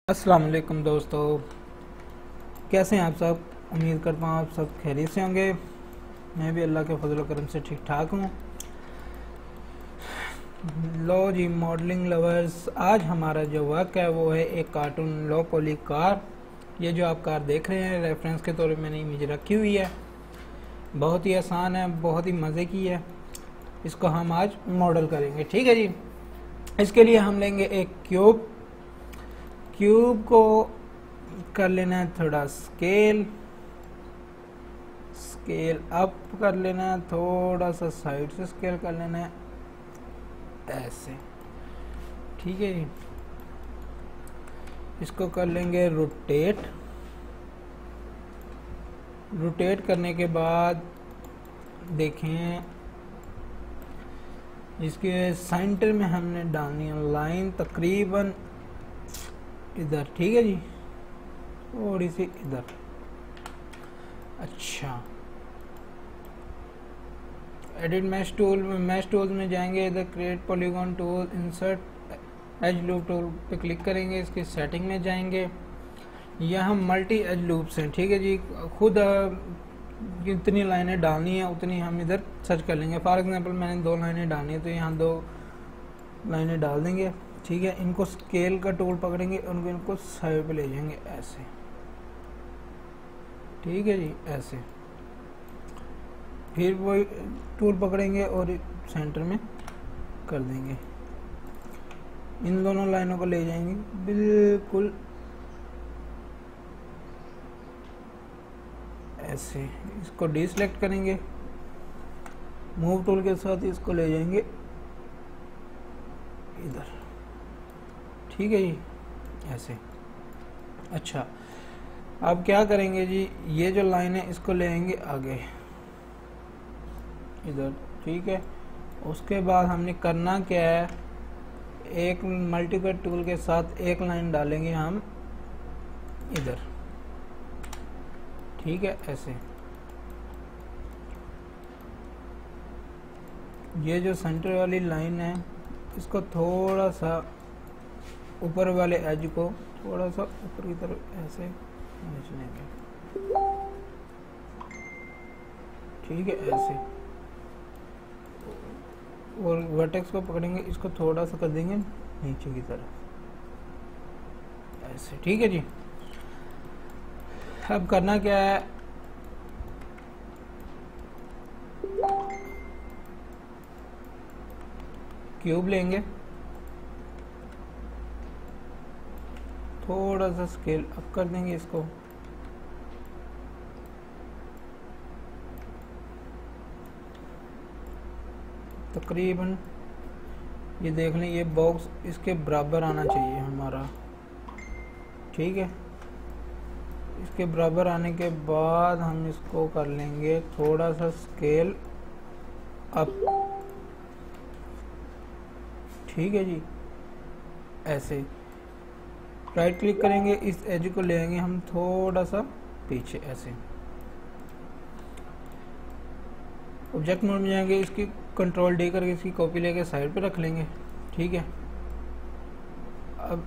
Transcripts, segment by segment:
अस्सलाम वालेकुम दोस्तों, कैसे हैं आप सब। उम्मीद करता हूँ आप सब खैरियत से होंगे। मैं भी अल्लाह के फजल करम से ठीक ठाक हूँ। लो जी मॉडलिंग लवर्स, आज हमारा जो वर्क है वो है एक कार्टून लो पोली कार। ये जो आप कार देख रहे हैं रेफरेंस के तौर पे मैंने इमेज रखी हुई है। बहुत ही आसान है, बहुत ही मज़े की है। इसको हम आज मॉडल करेंगे, ठीक है जी। इसके लिए हम लेंगे एक क्यूब। क्यूब को कर लेना है थोड़ा स्केल अप कर लेना है, थोड़ा सा साइड से स्केल कर लेना है ऐसे, ठीक है जी। इसको कर लेंगे रोटेट करने के बाद देखें इसके सेंटर में हमने डालनी है लाइन तकरीबन इधर, ठीक है जी, थोड़ी सी इधर। अच्छा, एडिट मैश टूल में जाएंगे, इधर create polygon tool, insert edge loop tool पे क्लिक करेंगे। इसकी सेटिंग में जाएंगे, यहाँ मल्टी एज लूप्स हैं, ठीक है जी। खुद जितनी लाइनें डालनी है उतनी हम इधर सर्च कर लेंगे। फॉर एग्जांपल मैंने 2 लाइनें डालनी है तो यहाँ 2 लाइनें डाल देंगे, ठीक है। इनको स्केल का टूल पकड़ेंगे, इनको साइड पे ले जाएंगे ऐसे, ठीक है जी, ऐसे। फिर वो टूल पकड़ेंगे और सेंटर में कर देंगे। इन दोनों लाइनों को ले जाएंगे बिल्कुल ऐसे। इसको डिसेलेक्ट करेंगे, मूव टूल के साथ इसको ले जाएंगे इधर, ठीक है जी, ऐसे। अच्छा, अब क्या करेंगे जी, ये जो लाइन है इसको ले आएंगे आगे इधर, ठीक है। उसके बाद हमने करना क्या है, एक मल्टीपल टूल के साथ एक लाइन डालेंगे हम इधर, ठीक है, ऐसे। ये जो सेंटर वाली लाइन है इसको थोड़ा सा ऊपर वाले एज को थोड़ा सा ऊपर की तरफ ऐसे खींच लेंगे, ठीक है, ऐसे। और वर्टेक्स को पकड़ेंगे, इसको थोड़ा सा कर देंगे नीचे की तरफ ऐसे, ठीक है जी। अब करना क्या है, क्यूब लेंगे, थोड़ा सा स्केल अप कर देंगे इसको, तकरीबन ये देख लें, ये बॉक्स इसके बराबर आना चाहिए हमारा, ठीक है। इसके बराबर आने के बाद हम इसको कर लेंगे थोड़ा सा स्केल अप, ठीक है जी, ऐसे। राइट क्लिक करेंगे, इस एज को ले आएंगे हम थोड़ा सा पीछे ऐसे। ऑब्जेक्ट मोड में जाएंगे, इसकी कंट्रोल डी करके इसकी कॉपी लेके साइड पे रख लेंगे, ठीक है। अब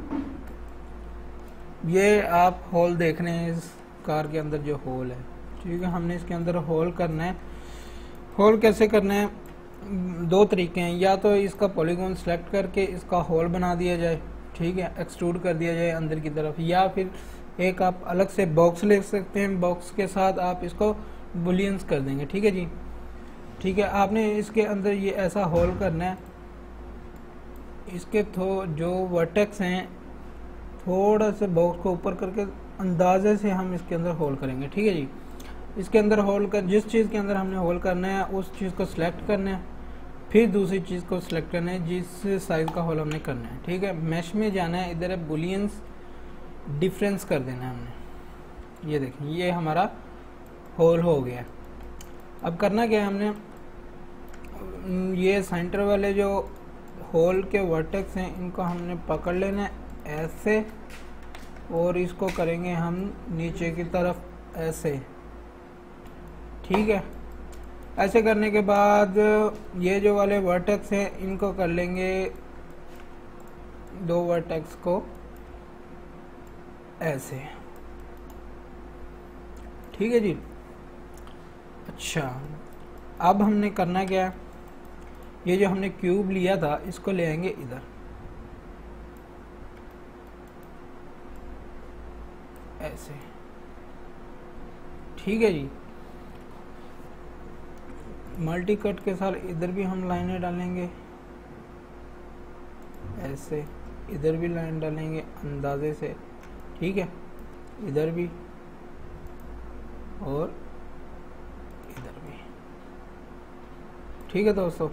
ये आप होल देख रहे हैं, इस कार के अंदर जो होल है, ठीक है। हमने इसके अंदर होल करना है। होल कैसे करना है, 2 तरीके हैं, या तो इसका पॉलीगॉन सेलेक्ट करके इसका होल बना दिया जाए, ठीक है, एक्सट्रूड कर दिया जाए अंदर की तरफ, या फिर एक आप अलग से बॉक्स ले सकते हैं, बॉक्स के साथ आप इसको बुलियंस कर देंगे, ठीक है जी, ठीक है। आपने इसके अंदर ये ऐसा होल करना है, इसके जो वर्टेक्स हैं थोड़ा से बॉक्स को ऊपर करके अंदाजे से हम इसके अंदर होल करेंगे, ठीक है जी। इसके अंदर होल कर, जिस चीज़ के अंदर हमने होल करना है उस चीज़ को सिलेक्ट करना है, फिर दूसरी चीज़ को सिलेक्ट करना है जिस साइज़ का होल हमने करना है, ठीक है। मैश में जाना है, इधर है बुलियंस, डिफरेंस कर देना है हमने। ये देखें, ये हमारा होल हो गया। अब करना क्या है, हमने ये सेंटर वाले जो होल के वर्टेक्स हैं इनको हमने पकड़ लेना है ऐसे, और इसको करेंगे हम नीचे की तरफ ऐसे, ठीक है। ऐसे करने के बाद ये जो वाले वर्टेक्स हैं इनको कर लेंगे, 2 वर्टेक्स को ऐसे। ठीक है जी। अच्छा, अब हमने करना क्या है, ये जो हमने क्यूब लिया था इसको ले आएंगे इधर, ऐसे। ठीक है जी। मल्टी कट के साथ इधर भी हम लाइनें डालेंगे ऐसे, इधर भी लाइन डालेंगे अंदाजे से। ठीक है, इधर भी और इधर भी। ठीक है दोस्तों,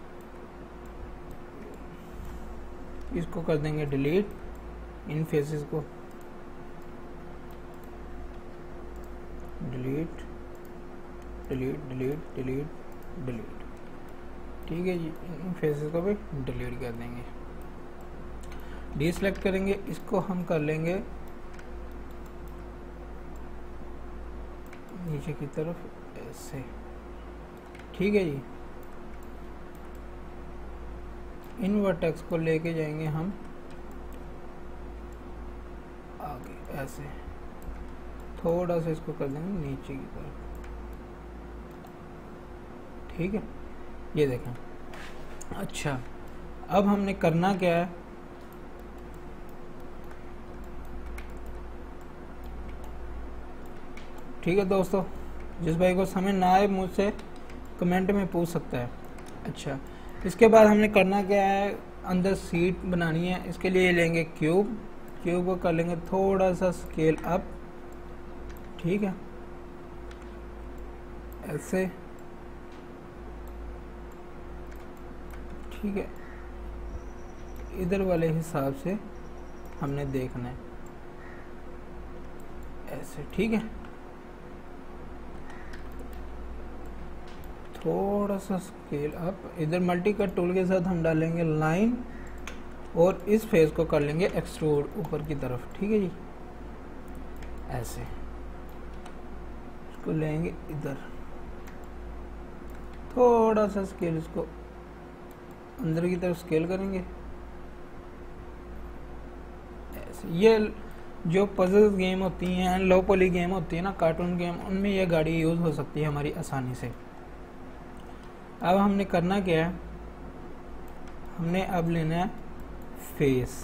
इसको कर देंगे डिलीट, इन फेसेस को delete delete delete delete delete. ठीक है जी, इन फेसेस को भी डिलीट कर देंगे। डी सेलेक्ट करेंगे, इसको हम कर लेंगे नीचे की तरफ ऐसे। ठीक है जी, इन वर्टेक्स को लेके जाएंगे हम आगे ऐसे, थोड़ा सा इसको कर देंगे नीचे की तरफ। ठीक है, ये देखें। अच्छा, अब हमने करना क्या है, ठीक है दोस्तों, जिस भाई को समझ ना आए मुझसे कमेंट में पूछ सकता है। अच्छा, इसके बाद हमने करना क्या है, अंदर सीट बनानी है। इसके लिए लेंगे क्यूब, क्यूब को कर लेंगे थोड़ा सा स्केल अप। ठीक है, ऐसे। ठीक है, इधर वाले हिसाब से हमने देखना है ऐसे। ठीक है, थोड़ा सा स्केल अप। इधर मल्टी कट टूल के साथ हम डालेंगे लाइन और इस फेस को कर लेंगे एक्सट्रूड ऊपर की तरफ। ठीक है जी, ऐसे। इसको लेंगे इधर, थोड़ा सा स्केल, इसको अंदर की तरफ स्केल करेंगे ऐसे। ये जो पजल गेम होती हैं, लो पॉली गेम होती है ना, कार्टून गेम, उनमें ये गाड़ी यूज़ हो सकती है हमारी आसानी से। अब हमने करना क्या है, हमने अब लेना है फेस,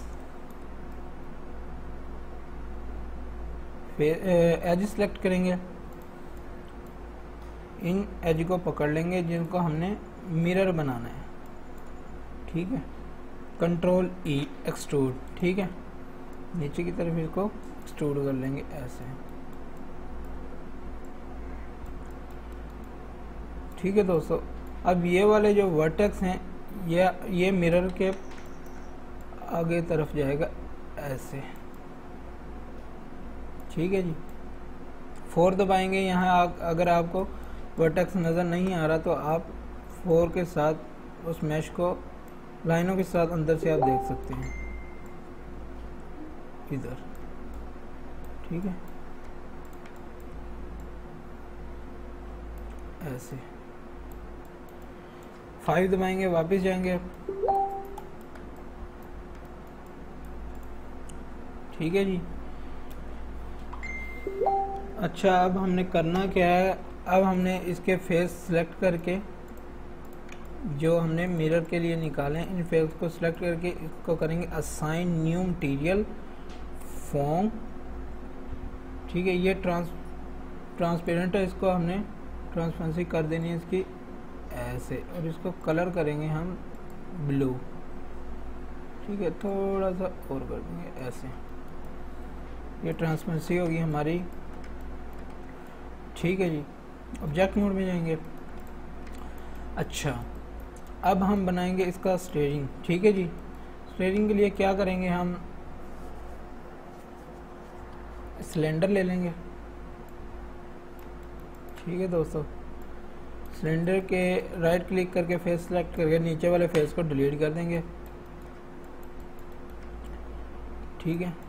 एज सेलेक्ट करेंगे, इन एज को पकड़ लेंगे जिनको हमने मिरर बनाना है। ठीक है, कंट्रोल ई एक्सट्रूड। ठीक है, नीचे की तरफ इसको एक्सट्रूड कर लेंगे ऐसे। ठीक है दोस्तों, अब ये वाले जो वर्टेक्स हैं ये मिरर के आगे तरफ जाएगा ऐसे। ठीक है जी, 4 दबाएंगे। यहाँ अगर आपको वर्टेक्स नज़र नहीं आ रहा तो आप 4 के साथ उस मैश को लाइनों के साथ अंदर से आप देख सकते हैं इधर। ठीक है, ऐसे। 5 दबाएंगे, वापस जाएंगे। ठीक है जी। अच्छा, अब हमने करना क्या है, अब हमने इसके फेस सेलेक्ट करके जो हमने मिरर के लिए निकाले इन फेस को सिलेक्ट करके इसको करेंगे असाइन न्यू मटेरियल फॉर्म। ठीक है, ये ट्रांसपेरेंट है, इसको हमने ट्रांसपेरेंसी कर देनी है इसकी ऐसे, और इसको कलर करेंगे हम ब्लू। ठीक है, थोड़ा सा और कर देंगे ऐसे, ये ट्रांसपेरेंसी होगी हमारी। ठीक है जी, ऑब्जेक्ट मोड में जाएंगे। अच्छा, अब हम बनाएंगे इसका स्टीयरिंग। ठीक है जी, स्टीयरिंग के लिए क्या करेंगे, हम सिलेंडर ले लेंगे। ठीक है दोस्तों, सिलेंडर के राइट क्लिक करके फेस सेलेक्ट करके नीचे वाले फेस को डिलीट कर देंगे। ठीक है,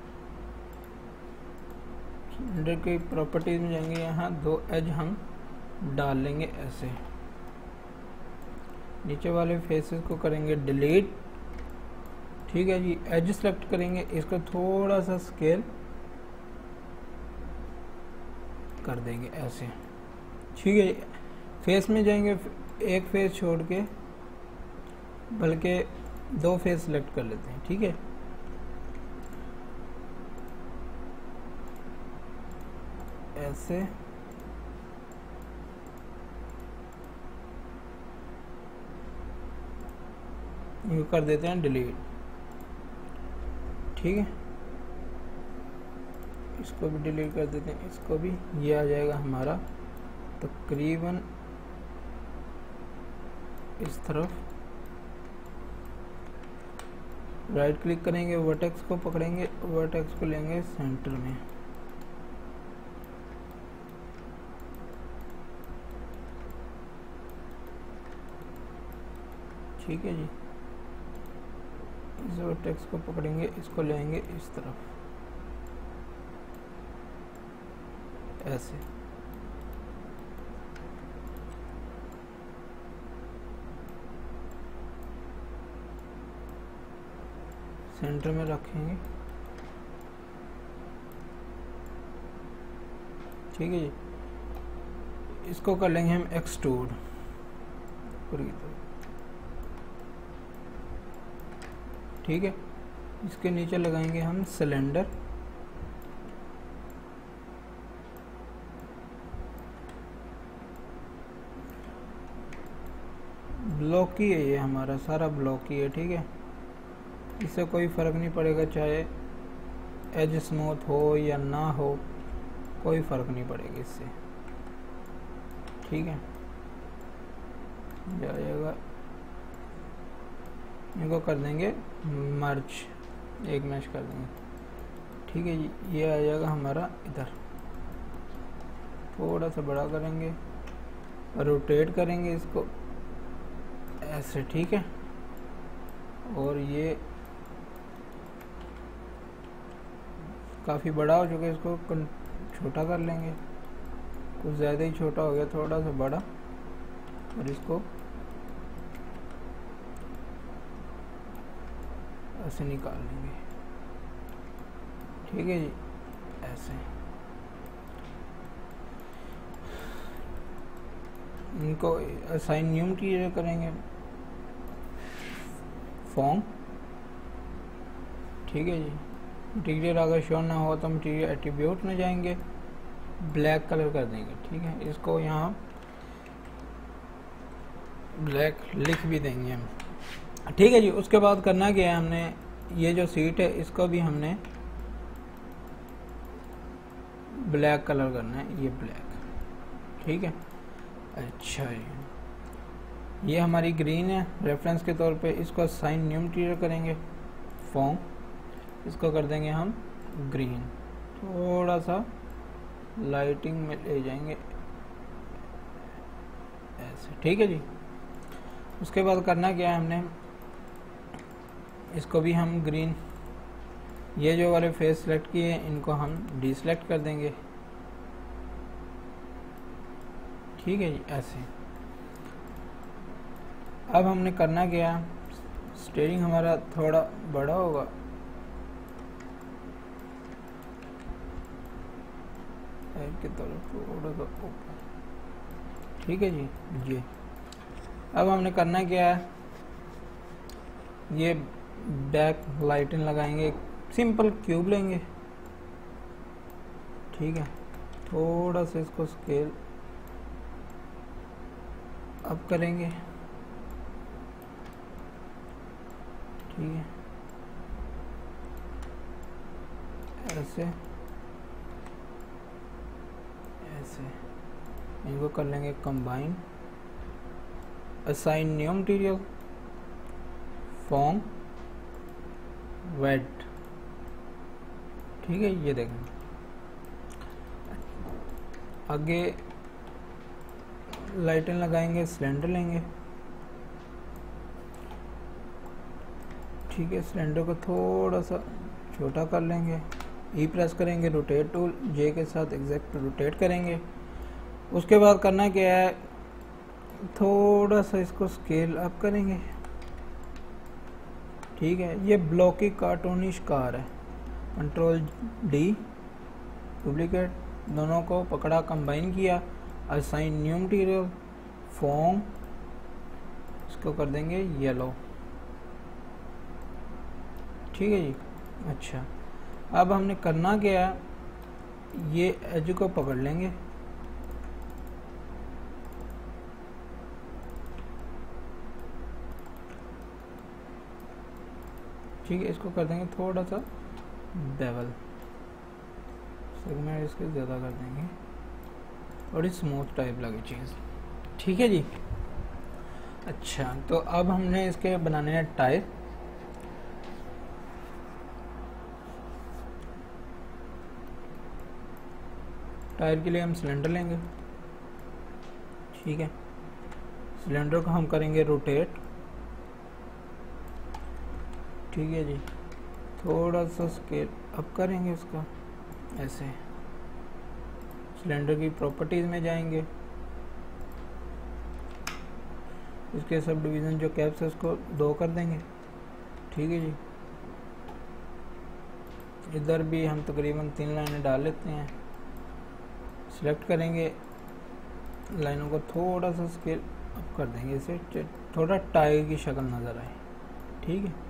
सिलेंडर की प्रॉपर्टीज में जाएंगे, यहाँ 2 एज हम डाल लेंगे ऐसे। नीचे वाले फेसेस को करेंगे डिलीट। ठीक है जी, एज सेलेक्ट करेंगे, इसको थोड़ा सा स्केल कर देंगे ऐसे, ठीक है। फेस में जाएंगे, एक फेस छोड़ के, बल्कि 2 फेस सेलेक्ट कर लेते हैं, ठीक है। ऐसे ये कर देते हैं डिलीट, ठीक है। इसको भी डिलीट कर देते हैं, इसको भी। ये आ जाएगा हमारा तकरीबन इस तरफ। राइट क्लिक करेंगे, वर्टेक्स को पकड़ेंगे, वर्टेक्स को लेंगे सेंटर में, ठीक है जी। इस वर्टेक्स को पकड़ेंगे, इसको लेंगे इस तरफ ऐसे, सेंटर में रखेंगे, ठीक है जी। इसको कर लेंगे हम एक्सट्रूड पूरी तरह, ठीक है। इसके नीचे लगाएंगे हम सिलेंडर, ब्लॉक ही है, ये हमारा सारा ब्लॉक ही है, ठीक है। इससे कोई फ़र्क नहीं पड़ेगा, चाहे एज स्मूथ हो या ना हो, कोई फ़र्क नहीं पड़ेगा इससे, ठीक है। जाएगा, इनको कर देंगे मर्ज, एक मैच कर देंगे, ठीक है जी। ये आ जाएगा हमारा इधर, थोड़ा सा बड़ा करेंगे और रोटेट करेंगे इसको ऐसे, ठीक है। और ये काफ़ी बड़ा हो चुका है, इसको छोटा कर लेंगे, कुछ ज़्यादा ही छोटा हो गया, थोड़ा सा बड़ा, और इसको ऐसे निकाल लेंगे, ठीक है जी। ऐसे इनको असाइन न्यू मटीरियल करेंगे, फॉर्म, ठीक है जी। मटीरियल अगर शो ना हो तो मटीरियल एट्रीब्यूट में जाएंगे, ब्लैक कलर कर देंगे, ठीक है। इसको यहाँ ब्लैक लिख भी देंगे हम, ठीक है जी। उसके बाद करना क्या है, हमने ये जो सीट है इसको भी हमने ब्लैक कलर करना है, ये ब्लैक, ठीक है। अच्छा जी, ये हमारी ग्रीन है रेफरेंस के तौर पे, इसको असाइन न्यू मटीरियल करेंगे, फॉर्म, इसको कर देंगे हम ग्रीन, थोड़ा सा लाइटिंग में ले जाएंगे ऐसे, ठीक है जी। उसके बाद करना क्या है, हमने इसको भी हम ग्रीन, ये जो वाले फेस सेलेक्ट किए हैं इनको हम डीसेलेक्ट कर देंगे, ठीक है जी। ऐसे अब हमने करना क्या, स्टीयरिंग हमारा थोड़ा बड़ा होगा, की तरफ थोड़ा सा ऊपर, ठीक है जी। ये अब हमने करना क्या है, ये बैक लाइटिंग लगाएंगे, सिंपल क्यूब लेंगे, ठीक है। थोड़ा सा इसको स्केल अप करेंगे, ठीक है। ऐसे ऐसे इनको कर लेंगे combine, assign new material, form, wait, ठीक है। ये देखें, आगे लाइटें लगाएंगे, सिलेंडर लेंगे, ठीक है। सिलेंडर को थोड़ा सा छोटा कर लेंगे, ई प्रेस करेंगे, रोटेट टूल जे के साथ एग्जैक्ट रोटेट करेंगे। उसके बाद करना क्या है, थोड़ा सा इसको स्केल अप करेंगे, ठीक है। ये ब्लॉकी कार्टूनिश कार है, कंट्रोल डी, डुप्लीकेट, दोनों को पकड़ा, कंबाइन किया, असाइन न्यू मटेरियल, फॉर्म, इसको कर देंगे येलो। ठीक है जी। अच्छा, अब हमने करना क्या है, ये एज को पकड़ लेंगे, ठीक है, इसको कर देंगे थोड़ा सा बेवल, सेगमेंट इसके ज़्यादा कर देंगे और स्मूथ टाइप लगे चीज़। ठीक है जी। अच्छा, तो अब हमने इसके बनाने हैं टायर। टायर के लिए हम सिलेंडर लेंगे, ठीक है, सिलेंडर को हम करेंगे रोटेट, ठीक है जी, थोड़ा सा स्केल अप करेंगे इसका ऐसे, सिलेंडर की प्रॉपर्टीज में जाएंगे, इसके सब डिवीज़न जो कैप्स है उसको 2 कर देंगे, ठीक है जी। इधर भी हम तकरीबन 3 लाइनें डाल लेते हैं, सिलेक्ट करेंगे, लाइनों को थोड़ा सा स्केल अप कर देंगे, इसे थोड़ा टायर की शक्ल नज़र आए, ठीक है।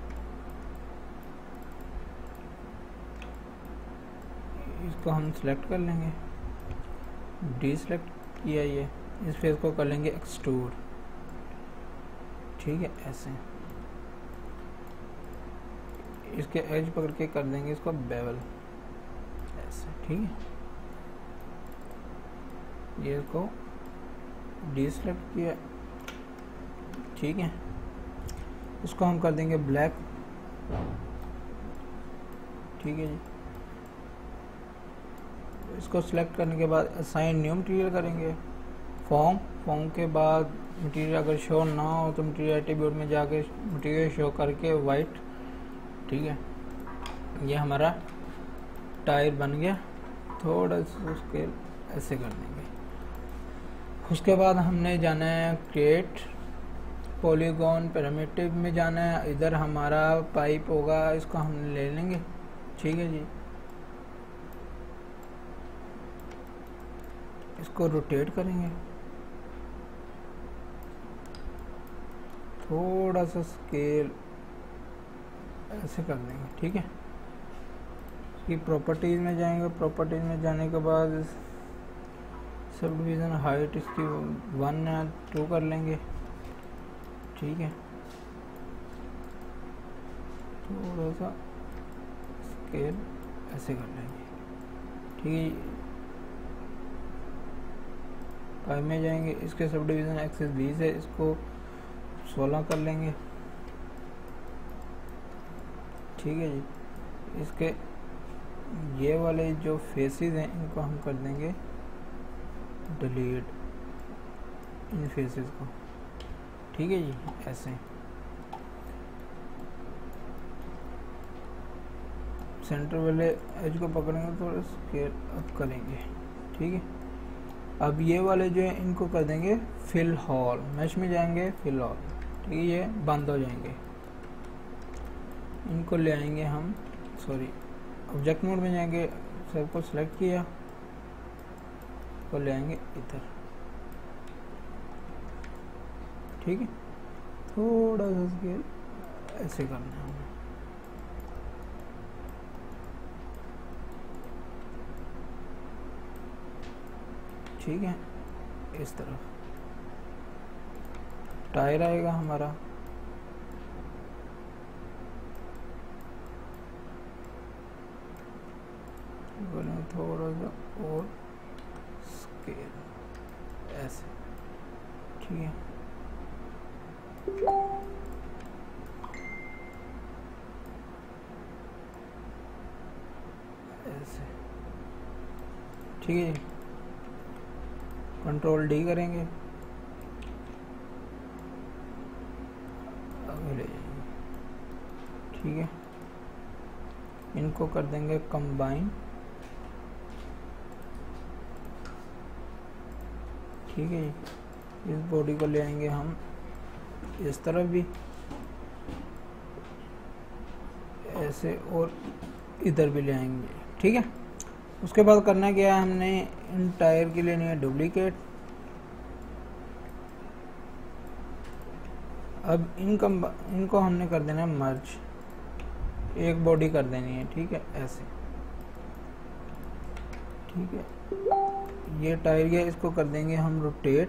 इसको हम सिलेक्ट कर लेंगे, डी सिलेक्ट किया, ये इस फेस को कर लेंगे एक्सट्रूड, ठीक है, ऐसे इसके एज पकड़ के कर देंगे इसको बेवल ऐसे, ठीक है। ये इसको डी सिलेक्ट किया, ठीक है, इसको हम कर देंगे ब्लैक, ठीक है जी। इसको सिलेक्ट करने के बाद असाइन न्यू मटेरियल करेंगे, फॉर्म के बाद मटेरियल अगर शो ना हो तो मटेरियल एट्रीब्यूट में जाके मटेरियल शो करके वाइट, ठीक है। ये हमारा टायर बन गया, थोड़ा सा स्केल ऐसे कर देंगे। उसके बाद हमने जाना है क्रिएट पॉलीगॉन पैरामीटर में जाना है, इधर हमारा पाइप होगा, इसको हम ले लेंगे, ठीक है जी। इसको रोटेट करेंगे, थोड़ा सा स्केल ऐसे कर देंगे, ठीक है। इसकी प्रॉपर्टीज में जाएंगे, प्रॉपर्टीज में जाने के बाद सब डिवीज़न हाइट इसकी 1 या 2 कर लेंगे, ठीक है, थोड़ा सा स्केल ऐसे कर लेंगे, ठीक है। पाइप में जाएंगे, इसके सब डिवीज़न एक्सेस 20 है, इसको 16 कर लेंगे, ठीक है जी। इसके ये वाले जो फेसेस हैं इनको हम कर देंगे डिलीट, इन फेसेस को, ठीक है जी, ऐसे। सेंटर वाले एज को पकड़ेंगे, थोड़ा स्केल अप करेंगे, ठीक है। अब ये वाले जो है इनको कर देंगे फिल हॉल, मैश में जाएंगे फिल हॉल, ठीक है, ये बंद हो जाएंगे। इनको ले आएंगे हम, सॉरी, ऑब्जेक्ट मोड में जाएंगे, सबको सिलेक्ट किया, को ले आएंगे इधर, ठीक है, थोड़ा सा स्केल ऐसे करना है, ठीक है। इस तरफ टायर आएगा हमारा, थोड़ा सा और स्केल ऐसे, ठीक है। ऐसे, ठीक है, कंट्रोल डी करेंगे, आगे ले जाएंगे, ठीक है। इनको कर देंगे कंबाइन, ठीक है जी। इस बॉडी को ले आएंगे हम इस तरफ भी ऐसे, और इधर भी ले आएंगे, ठीक है। उसके बाद करना क्या है, हमने इन टायर की लेनी है डुप्लीकेट। अब इनको हमने कर देना है मर्ज, एक बॉडी कर देनी है, ठीक है, ऐसे, ठीक है। ये टायर गया, इसको कर देंगे हम रोटेट,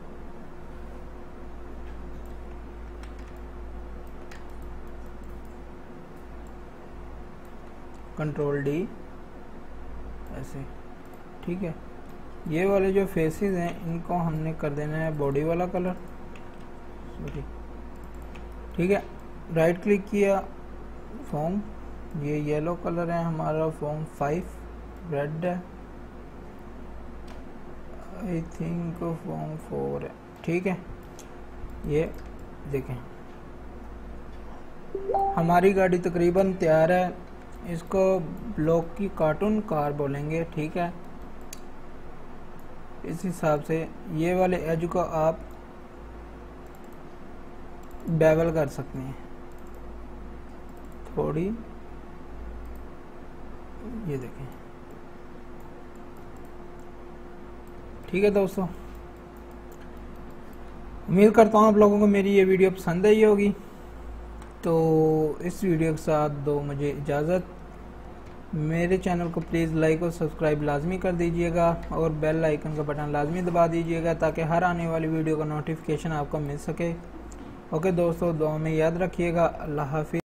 कंट्रोल डी, ऐसे, ठीक है। ये वाले जो फेसेस हैं इनको हमने कर देना है बॉडी वाला कलर, सॉरी, ठीक है। राइट क्लिक किया, फॉर्म, ये येलो कलर है हमारा, फॉर्म 5 रेड है, आई थिंक फॉर्म 4 है, ठीक है। ये देखें हमारी गाड़ी तकरीबन तैयार है। इसको ब्लॉक की कार्टून कार बोलेंगे, ठीक है। इस हिसाब से ये वाले एज को आप बेवल कर सकते हैं थोड़ी, ये देखें, ठीक है दोस्तों। उम्मीद करता हूँ आप लोगों को मेरी ये वीडियो पसंद आई होगी। तो इस वीडियो के साथ दो मुझे इजाज़त। मेरे चैनल को प्लीज़ लाइक और सब्सक्राइब लाजमी कर दीजिएगा और बेल आइकन का बटन लाजमी दबा दीजिएगा ताकि हर आने वाली वीडियो का नोटिफिकेशन आपको मिल सके। ओके दोस्तों, दुआ में याद रखिएगा। अल्लाह हाफिज़।